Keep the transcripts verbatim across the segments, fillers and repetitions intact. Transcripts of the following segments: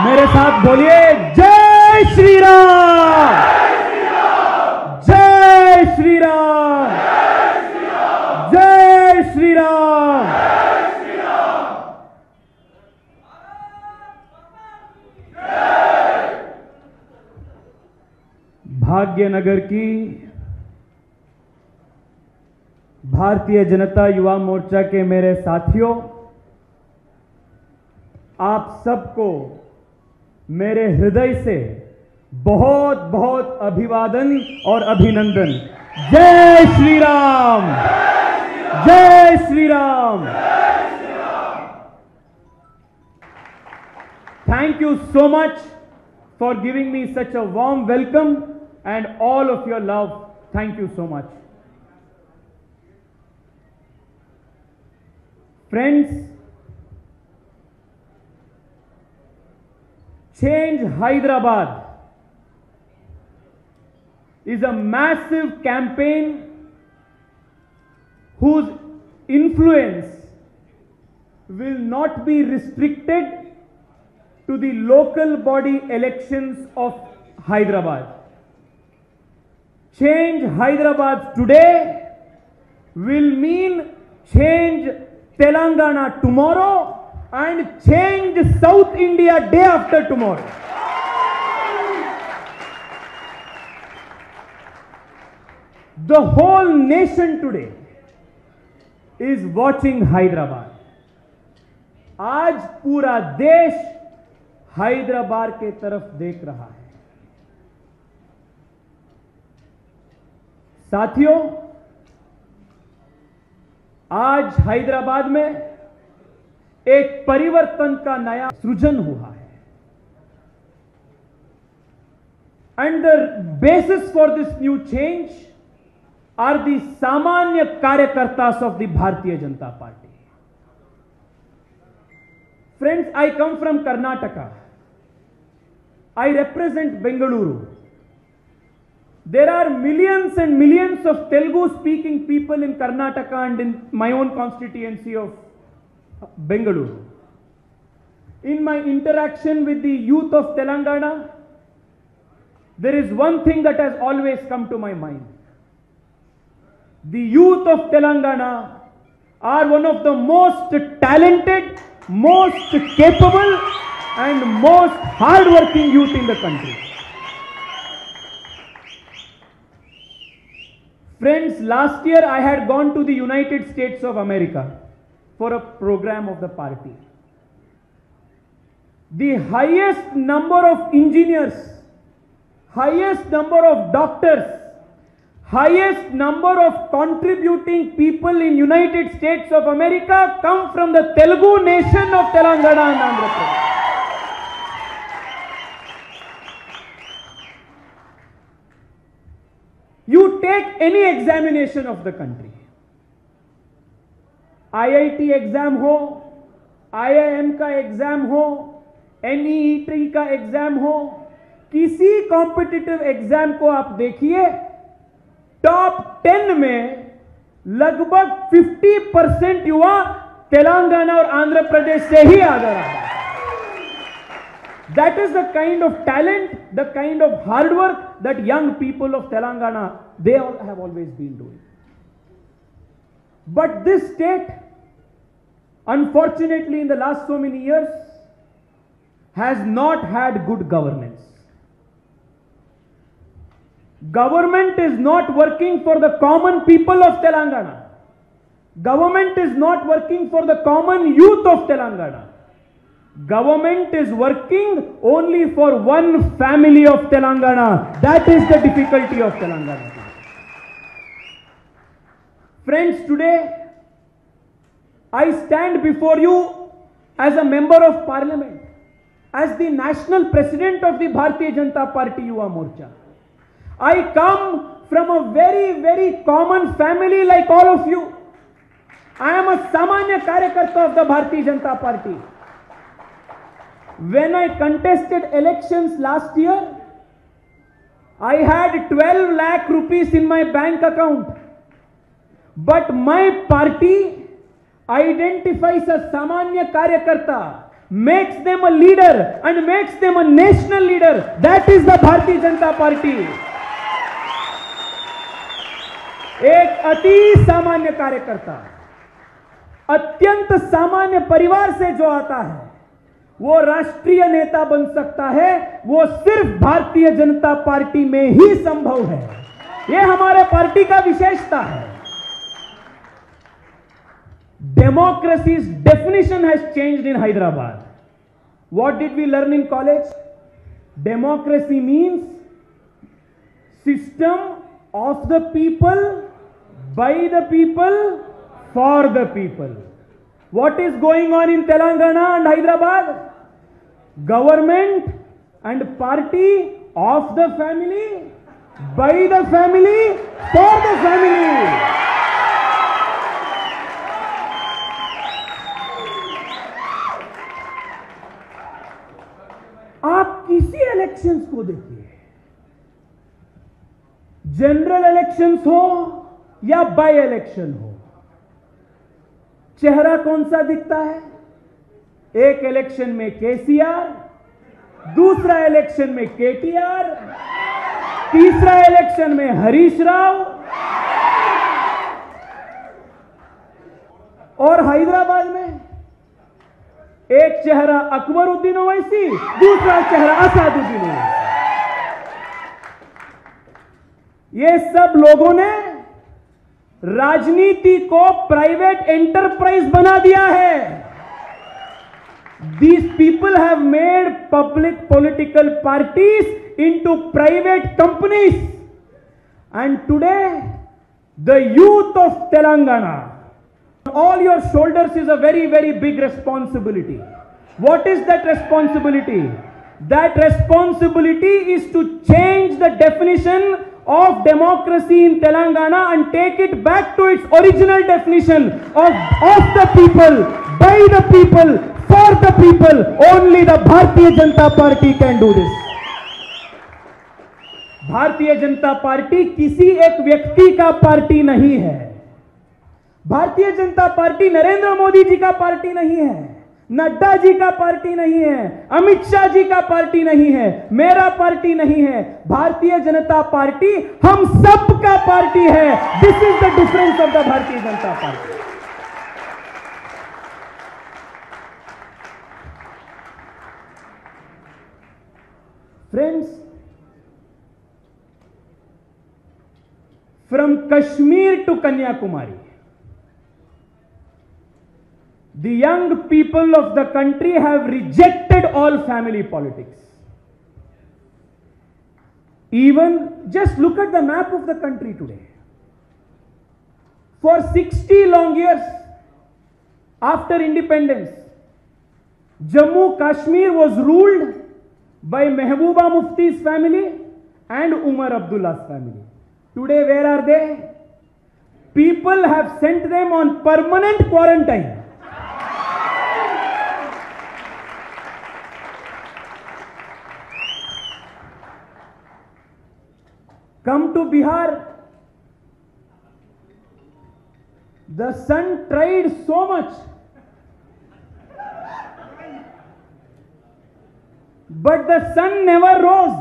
मेरे साथ बोलिए जय श्री राम, जय श्री राम, जय श्री राम। भाग्यनगर की भारतीय जनता युवा मोर्चा के मेरे साथियों, आप सबको मेरे हृदय से बहुत बहुत अभिवादन और अभिनंदन। जय श्री राम, जय Shri Ram. Thank you so much for giving me such a warm welcome and all of your love. Thank you so much. Friends, Change Hyderabad is a massive campaign whose influence will not be restricted to the local body elections of Hyderabad. Change Hyderabad today will mean change Telangana tomorrow and change South India day after tomorrow. The whole nation today is watching Hyderabad. आज पूरा देश हैदराबाद के तरफ देख रहा है। साथियों, आज हैदराबाद में एक परिवर्तन का नया सृजन हुआ है। And the basis for this new change are the सामान्य कार्यकर्ता of the Bharatiya Janata Party. Friends, I come from Karnataka. I represent Bengaluru. There are millions and millions of Telugu speaking people in Karnataka and in my own constituency of Bengaluru. In my interaction with the youth of Telangana, there is one thing that has always come to my mind. The youth of Telangana are one of the most talented, most capable and most hard-working youth in the country. Friends, last year I had gone to the United States of America for a program of the party. The highest number of engineers, highest number of doctors, highest number of contributing people in United States of America come from the Telugu nation of Telangana and Andhra Pradesh. You take any examination of the country, I I T exam हो, I I M का exam हो, N E E T का exam हो, किसी competitive exam को आप देखिए, top ten में लगभग पचास परसेंट युवा तेलंगाना और आंध्र प्रदेश से ही आ रहा है. That is the kind of talent, the kind of hard work that young people of Telangana, they all have always been doing. But this state, unfortunately in the last so many years, has not had good governance. Government is not working for the common people of Telangana. Government is not working for the common youth of Telangana. Government is working only for one family of Telangana. That is the difficulty of Telangana. Friends, today I stand before you as a member of parliament, as the national president of the Bharatiya Janata Party Yuva Morcha. I come from a very, very common family like all of you. I am a Samanya Karyakarta of the Bharatiya Janata Party. When I contested elections last year, I had twelve lakh rupees in my bank account. But my party identifies a Samanya Karyakarta makes them a leader and makes them a national leader. That is the Bharatiya Janata Party. एक अति सामान्य कार्यकर्ता, अत्यंत सामान्य परिवार से जो आता है वो राष्ट्रीय नेता बन सकता है, वो सिर्फ भारतीय जनता पार्टी में ही संभव है। ये हमारे पार्टी का विशेषता है। Democracy's definition has changed in Hyderabad. What did we learn in college? Democracy means system of the people, by the people, for the people. What is going on in Telangana and Hyderabad? Government and party of the family, by the family, for the family. आप किसी elections को देखिए, general elections हो या by election हो, चेहरा कौन सा दिखता है? एक इलेक्शन में केसीआर, दूसरा इलेक्शन में केटीआर, तीसरा इलेक्शन में हरीश राव, और हैदराबाद में एक चेहरा अकबरुद्दीन ओवैसी, दूसरा चेहरा असदुद्दीन ओवैसी। ये सब लोगों ने राजनीति को प्राइवेट एंटरप्राइज बना दिया है। These people have made public political parties into private companies, and today the youth of Telangana, all your shoulders is a very very big responsibility. What is that responsibility? That responsibility is to change the definition of democracy in Telangana and take it back to its original definition of of the people, by the people, for the people. Only the Bharatiya Janata Party can do this. भारतीय Janata party किसी एक व्यक्ति का party नहीं है। भारतीय Janata party Narendra Modi ji का party नहीं है, नड्डा जी का पार्टी नहीं है, अमित शाह जी का पार्टी नहीं है, मेरा पार्टी नहीं है। भारतीय जनता पार्टी हम सब का पार्टी है। This is the difference of the Bharatiya Janata Party. Friends, from Kashmir to Kanyakumari, the young people of the country have rejected all family politics. Even just look at the map of the country today. For sixty long years after independence, Jammu Kashmir was ruled by Mehbooba Mufti's family and Umar Abdullah's family. Today, where are they? People have sent them on permanent quarantine. Come to Bihar. The sun tried so much, but the sun never rose.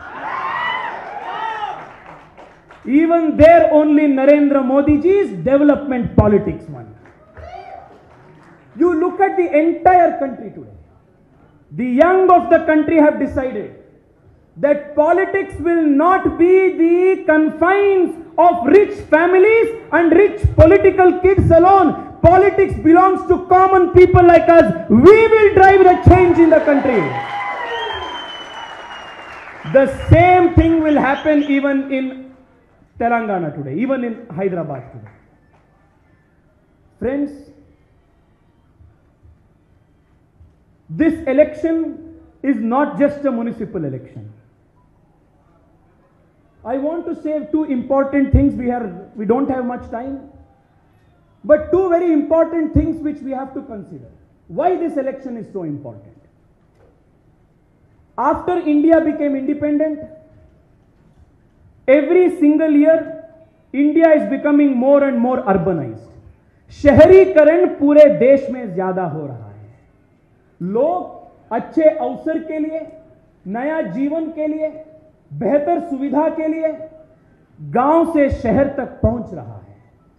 Even there, only Narendra Modi ji's development politics won. You look at the entire country today. The young of the country have decided that politics will not be the confines of rich families and rich political kids alone. Politics belongs to common people like us. We will drive the change in the country. The same thing will happen even in Telangana today, even in Hyderabad today. Friends, this election is not just a municipal election. I want to say two important things. We are we don't have much time, but two very important things which we have to consider. Why this election is so important? After India became independent, every single year India is becoming more and more urbanized. शहरीकरण पूरे देश में ज्यादा हो रहा है। लोग अच्छे अवसर के लिए, नया जीवन के लिए, बेहतर सुविधा के लिए गांव से शहर तक पहुंच रहा है.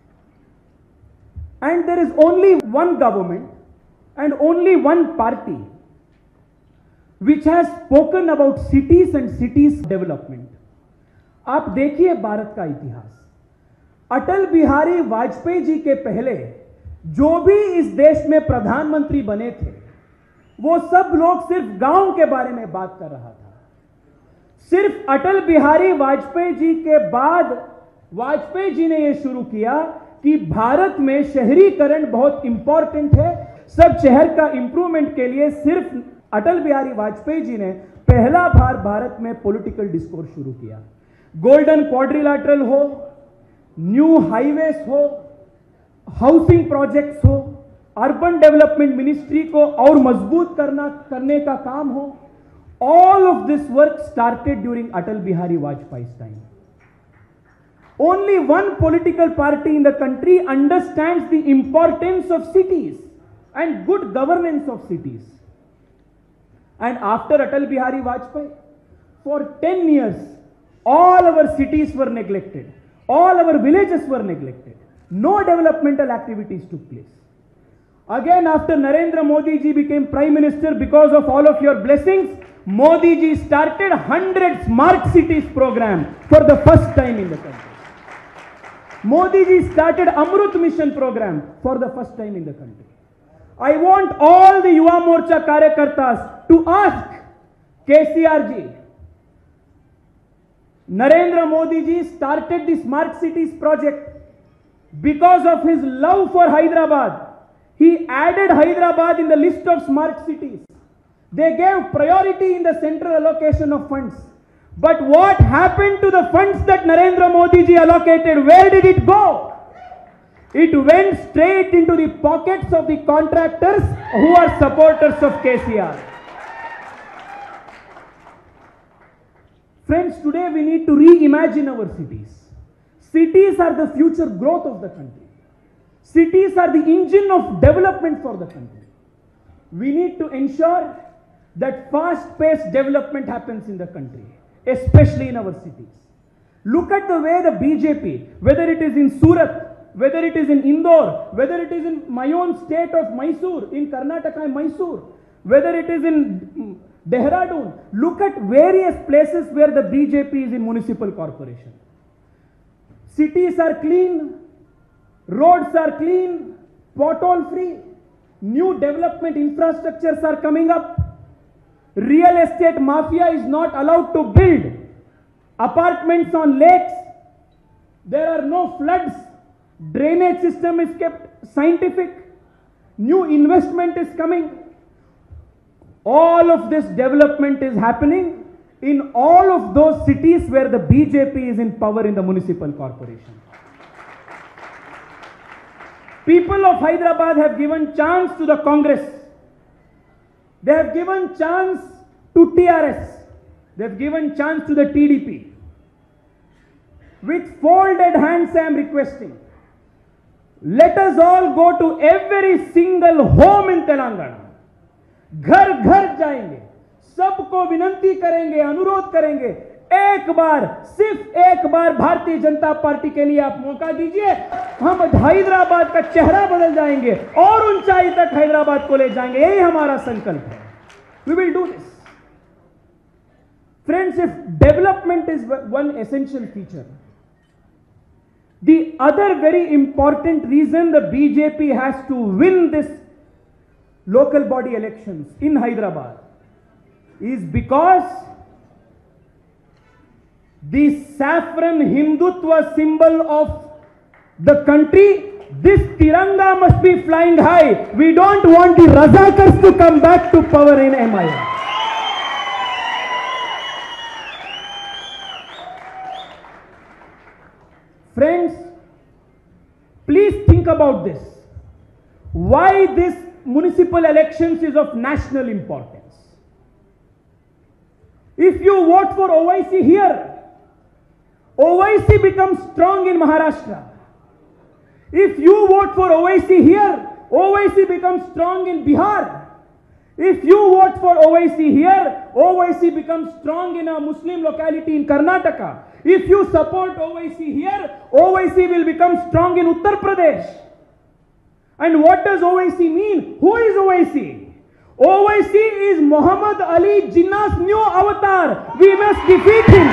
And there is only one government and only one party which has spoken about cities and cities development. आप देखिए भारत का इतिहास. अटल बिहारी वाजपेयी जी के पहले जो भी इस देश में प्रधानमंत्री बने थे, वो सब लोग सिर्फ गांव के बारे में बात कर रहा था. सिर्फ अटल बिहारी वाजपेयी जी के बाद वाजपेयी जी ने यह शुरू किया कि भारत में शहरीकरण बहुत इंपॉर्टेंट है. सब शहर का इंप्रूवमेंट के लिए सिर्फ अटल बिहारी वाजपेयी जी ने पहला बार भारत में पॉलिटिकल डिस्कोर्स शुरू किया. गोल्डन क्वाड्रिलैटरल हो, न्यू हाईवेज हो, हाउसिंग प्रोजेक्ट्स हो, अर्बन डेवलपमेंट मिनिस्ट्री को और मजबूत करना करने का काम हो, all of this work started during Atal Bihari Vajpayee's time. Only one political party in the country understands the importance of cities and good governance of cities. And after Atal Bihari Vajpayee, for ten years, all our cities were neglected. All our villages were neglected. No developmental activities took place. Again, after Narendra Modi ji became Prime Minister, because of all of your blessings, Modi ji started one hundred smart cities program for the first time in the country. Modi ji started Amrut Mission program for the first time in the country. I want all the Yuva Morcha Karyakartas to ask K C R ji, Narendra Modi ji started the Smart Cities project because of his love for Hyderabad. He added Hyderabad in the list of smart cities. They gave priority in the central allocation of funds. But what happened to the funds that Narendra Modi ji allocated? Where did it go? It went straight into the pockets of the contractors who are supporters of K C R. Friends, today we need to reimagine our cities. Cities are the future growth of the country. Cities are the engine of development for the country. We need to ensure that fast-paced development happens in the country, especially in our cities. Look at the way the B J P, whether it is in Surat, whether it is in Indore, whether it is in my own state of Mysore, in Karnataka, Mysore, whether it is in Dehradun, look at various places where the B J P is in municipal corporation. Cities are clean, roads are clean, pothole free, new development infrastructures are coming up. Real estate mafia is not allowed to build apartments on lakes. There are no floods. Drainage system is kept scientific. New investment is coming. All of this development is happening in all of those cities where the B J P is in power in the municipal corporation. People of Hyderabad have given chance to the Congress. They have given chance to T R S. They have given chance to the T D P. With folded hands I am requesting, let us all go to every single home in Telangana. घर घर जाएंगे, सबको विनंती करेंगे, अनुरोध करेंगे, एक बार, सिर्फ एक बार भारतीय जनता पार्टी के लिए आप मौका दीजिए. हम हैदराबाद का चेहरा बदल जाएंगे और ऊंचाई तक हैदराबाद को ले जाएंगे. यही हमारा संकल्प है. We will do this. Friends, if development is one essential feature, the other very important reason the B J P has to win this local body elections in Hyderabad is because the saffron Hindutva symbol of the country, this Tiranga must be flying high. We don't want the Razakars to come back to power in M I M. Friends, please think about this. Why this municipal elections is of national importance? If you vote for O I C here, O I C becomes strong in Maharashtra. If you vote for O I C here, O I C becomes strong in Bihar. If you vote for Owaisi here, Owaisi becomes strong in a Muslim locality in Karnataka. If you support Owaisi here, Owaisi will become strong in Uttar Pradesh. And what does Owaisi mean? Who is Owaisi? Owaisi is Muhammad Ali Jinnah's new avatar. We must defeat him.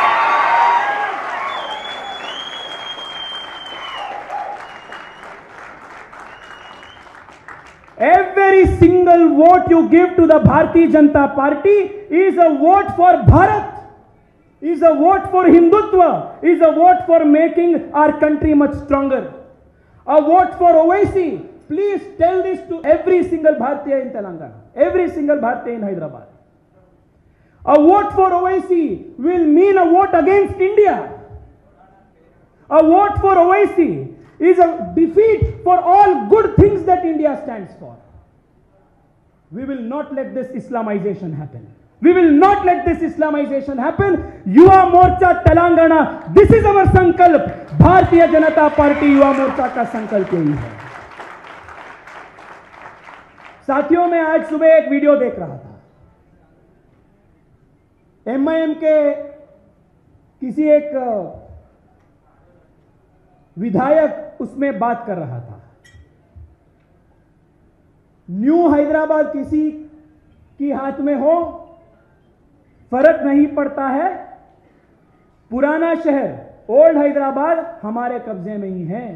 Every single vote you give to the Bharatiya Janata Party is a vote for Bharat, is a vote for Hindutva, is a vote for making our country much stronger. A vote for Owaisi. Please tell this to every single Bharatiya in Telangana, every single Bharatiya in Hyderabad. A vote for Owaisi will mean a vote against India. A vote for Owaisi is a defeat for all good things that India stands for. We will not let this Islamization happen. We will not let this Islamization happen. Yuva Morcha Telangana, this is our sankalp. Bharatiya Janata Party Yuva Morcha का संकल्प यही है. साथियों, मैं आज सुबह एक video देख रहा था. एम आई एम के किसी एक विधायक उसमें बात कर रहा था. न्यू हैदराबाद किसी की हाथ में हो फर्क नहीं पड़ता है, पुराना शहर ओल्ड हैदराबाद हमारे कब्जे में ही है.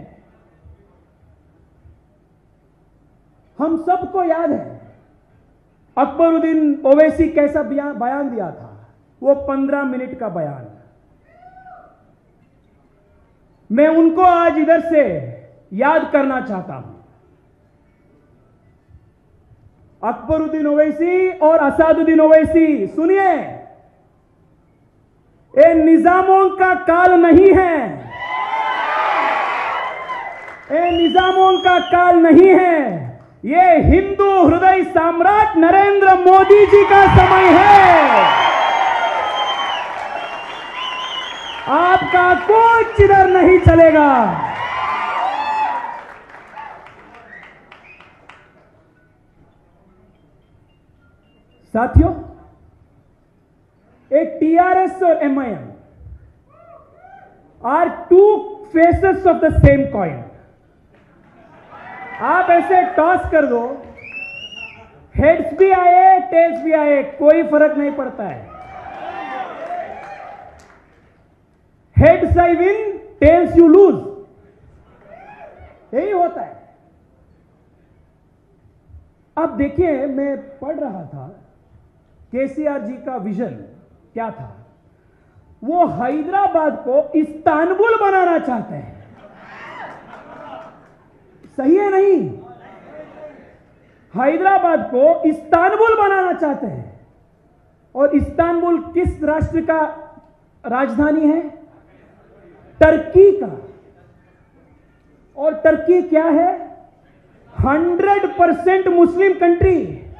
हम सबको याद है अकबरुद्दीन ओवैसी कैसा बयान दिया था. वो पंद्रह मिनट का बयान. मैं उनको आज इधर से याद करना चाहता हूं. अकबरुद्दीन ओवैसी और असादुद्दीन ओवैसी, सुनिए, ये निजामों का काल नहीं है. ये निजामों का काल नहीं है. ये हिंदू हृदय सम्राट नरेंद्र मोदी जी का समय है. आपका कुछ इधर नहीं चलेगा. साथियों, एक टीआरएस और MIM are two faces of the same coin. आप ऐसे टॉस कर दो, हेड्स भी आए टेल्स भी आए, कोई फर्क नहीं पड़ता है. Heads I win, tails you lose, यही होता है. अब देखिए, मैं पढ़ रहा था केसीआर जी का विजन क्या था. वो हैदराबाद को इस्तांबुल बनाना चाहते हैं. सही है नहीं? हैदराबाद को इस्तांबुल बनाना चाहते हैं. और इस्तांबुल किस राष्ट्र का राजधानी है? टर्की का. और टर्की क्या है? Hundred percent Muslim country.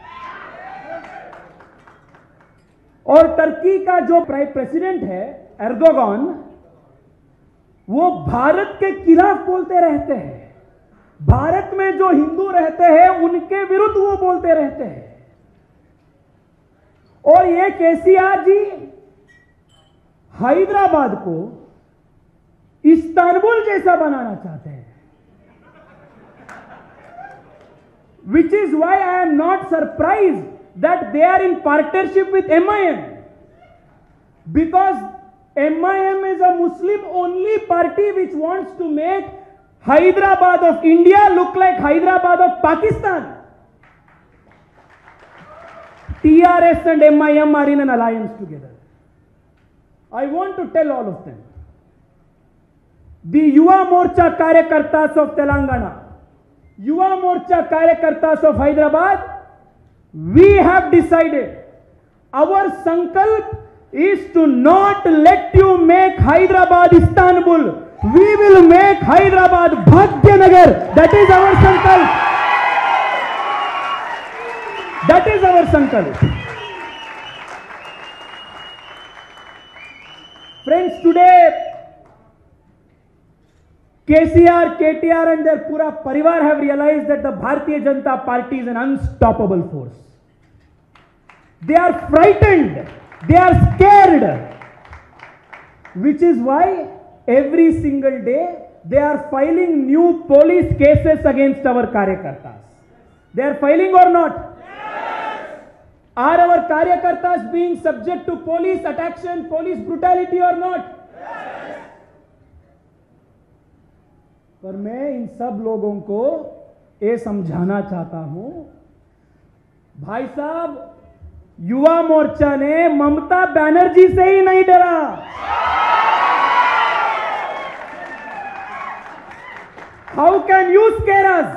और टर्की का जो प्राइम प्रेसिडेंट है एर्दोगान, वो भारत के खिलाफ बोलते रहते हैं. भारत में जो हिंदू रहते हैं उनके विरुद्ध वो बोलते रहते हैं. और ये केसीआर जी हैदराबाद को इस्तांबुल जैसा बनाना चाहते हैं. Which is why I am not surprised that they are in partnership with M I M, because M I M is a Muslim only party which wants to make Hyderabad of India look like Hyderabad of Pakistan. T R S and M I M are in an alliance together. I want to tell all of them, the Yuva Morcha Karyakartas of Telangana, Yuva Morcha Karyakartas of Hyderabad, we have decided, our sankalp is to not let you make Hyderabad Istanbul. We will make Hyderabad Bhagyanagar. That is our sankalp. That is our sankalp. Friends, today K C R, K T R and their pura parivar have realized that the Bharatiya Janata Party is an unstoppable force. They are frightened. They are scared. Which is why every single day they are filing new police cases against our Karyakartas. They are filing or not? Yes. Are our Karyakartas being subject to police attraction, police brutality or not? Yes. पर मैं इन सब लोगों को ये समझाना चाहता हूं, भाई साहब, युवा मोर्चा ने ममता बनर्जी से ही नहीं डरा। How can you scare us?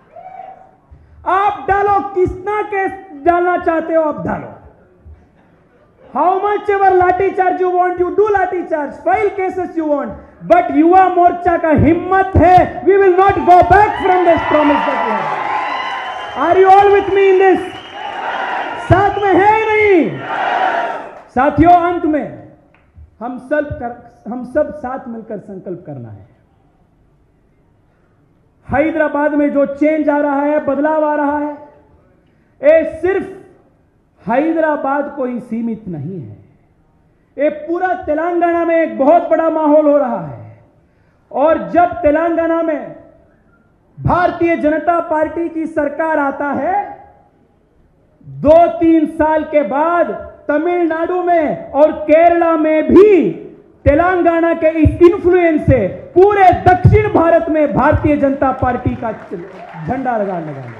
आप डालो, किसना केस डालना चाहते हो आप डालो। How much ever lathi charge you want, you do lathi charge, file cases you want, but Yuva Morcha का हिम्मत है, we will not go back from this promise that we have. Are you all with me in this? साथ में है ही नहीं? साथियों, अंत में हम सब कर, हम सब साथ मिलकर संकल्प करना है। हैदराबाद में जो चेंज आ रहा है, बदलाव आ रहा है, ये सिर्फ हैदराबाद को ही सीमित नहीं है, ये पूरा तेलंगाना में एक बहुत बड़ा माहौल हो रहा है। और जब तेलंगाना में भारतीय जनता पार्टी की सरकार आता है, दो तीन साल के बाद तमिलनाडु में और केरला में भी तेलंगाना के इस इन्फ्लुएंस से पूरे दक्षिण भारत में भारतीय जनता पार्टी का झंडा लगा लगाएगा।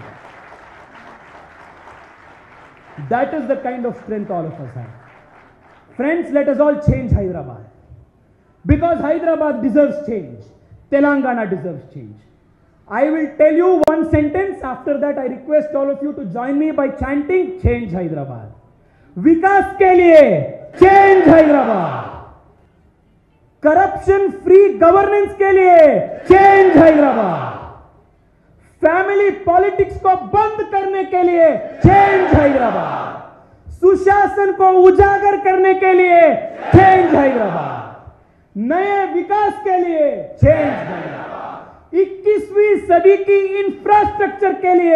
That is the kind of strength all of us have. Friends, let us all change Hyderabad. Because Hyderabad deserves change. Telangana deserves change. I will tell you one sentence. After that, I request all of you to join me by chanting, change Hyderabad. विकास के लिए change Hyderabad. Corruption free governance के लिए change Hyderabad. Family politics को बंद करने के लिए change Hyderabad, सुशासन को उजागर करने के लिए चेंज हैदराबाद, नए विकास के लिए चेंज हैदराबाद, इक्कीसवीं सदी की इंफ्रास्ट्रक्चर के लिए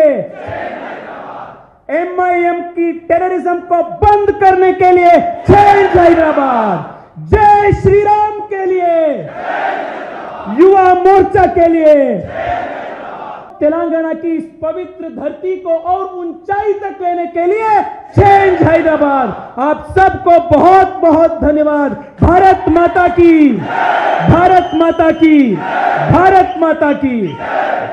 एमआईएम की टेररिज्म को बंद करने के लिए चेंज हैदराबाद, जय श्री राम के लिए, युवा मोर्चा के लिए, तेलंगाना की इस पवित्र धरती को और ऊंचाई तक लेने के लिए चेंज हैदराबाद। आप सबको बहुत बहुत धन्यवाद। भारत माता की, भारत माता की, भारत माता की।